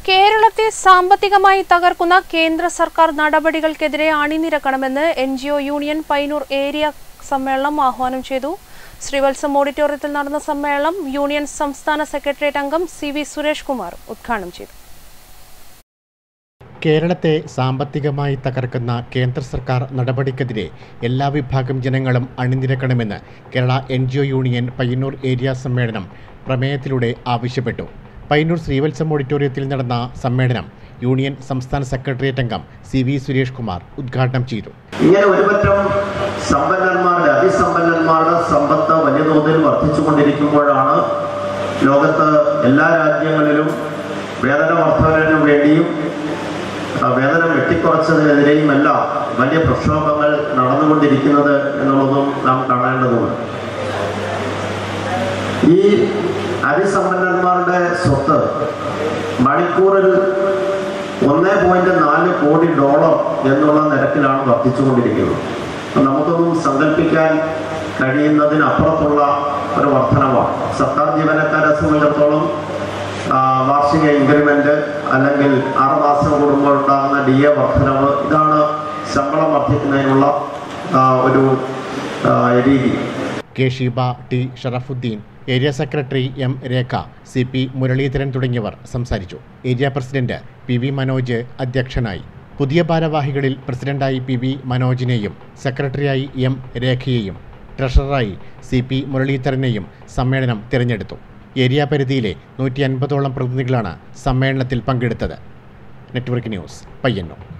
കേരളത്തെ സാമ്പത്തികമായി തകർക്കുന്ന കേന്ദ്ര സർക്കാർ നടപടികൾക്കെതിരെ അണിനിരക്കണമെന്ന് NGO യൂണിയൻ പയ്യന്നൂർ ഏരിയ സമ്മേളനം ആഹ്വാനം ചെയ്തു. ശ്രീവത്സം ഓഡിറ്റോറിയത്തിൽ നടന്ന സമ്മേളനം യൂണിയൻ സംസ്ഥാന സെക്രട്ടേറിയറ്റ് അംഗം CV സുരേഷ് കുമാർ ഉദ്ഘാടനം ചെയ്തു. കേരളത്തെ സാമ്പത്തികമായി തകർക്കുന്ന കേന്ദ്ര സർക്കാർ നടപടിക്കെതിരെ എല്ലാ വിഭാഗം ജനങ്ങളും അണിനിരക്കണമെന്ന് Kerala NGO union Payyanur area സമ്മേളനം പ്രമേയത്തിലൂടെ ആവശ്യപ്പെട്ടു. പയ്യന്നൂർ ശ്രീവത്സം ഓഡിറ്റോറിയത്തിൽ നടന്ന സമ്മേളനം യൂണിയൻ സംസ്ഥാന സെക്രട്ടേറിയറ്റ് അംഗം CV സുരേഷ് കുമാർ ഉദ്ഘാടനം ചെയ്തു. ഇങ്ങനെ ഒരുപറ്റം അതിസമ്പന്നന്മാരുടെ സമ്പത്ത് വലിയ തോതിൽ വർദ്ധിച്ചുകൊണ്ടിരിക്കുമ്പോഴാണ് ലോകത്ത് എല്ലാ രാജ്യങ്ങളിലും വേതന വർധനവിനു വേണ്ടിയും വേതനം വെട്ടിക്കുറച്ചതിനെതിരെയും എല്ലാം വലിയ പ്രക്ഷോഭങ്ങൾ നടന്നുകൊണ്ടിരിക്കുന്നത് എന്നുള്ളതും നാം കാണേണ്ടതുണ്ട്. ഈ അതിസമ്പന്നന്മാരുടെ സ്വത്ത് മണിക്കൂറിൽ $1.4 കോടി എന്നുള്ള നിരക്കിലാണ് വർദ്ധിച്ചുകൊണ്ടിരിക്കുന്നത്. നമുക്കൊന്നും സങ്കല്പിക്കാൻ കഴിയുന്നതിനപ്പുറത്തുള്ള ഒരു വർധനമാണ്. സർക്കാർ ജീവനക്കാരെ സംബന്ധിച്ചിടത്തോളം വാർഷിക ഇൻക്രിമെന്റ് അല്ലെങ്കിൽ 6 മാസം കൂടുമ്പോൾ ഉണ്ടാകുന്ന DA വർധനവ്, ഇതാണ് ശമ്പളം വർദ്ധിക്കുന്നതിനുള്ള ഒരു രീതി. K. Sheeba, T. Sharafuddin, area secretary M. Rekha, CP Muraleedharan തുടങ്ങിയവർ സംസാരിച്ചു. ഏരിയ പ്രസിഡന്റ് PV മനോജ് അധ്യക്ഷനായി. പുതിയ ഭാരവാഹികളിൽ പ്രസിഡന്റായി PV മനോജിനെയും സെക്രട്ടറിയായി M. രേഖയെയും ട്രഷററായി CP മുരളീധരനെയും സമ്മേളനം തിരഞ്ഞെടുത്തു. ഏരിയ പരിധിയിലെ 150ഓളം പ്രതിനിധികളാണ് സമ്മേളനത്തിൽ പങ്കെടുത്തത്. Network news, Payyanur.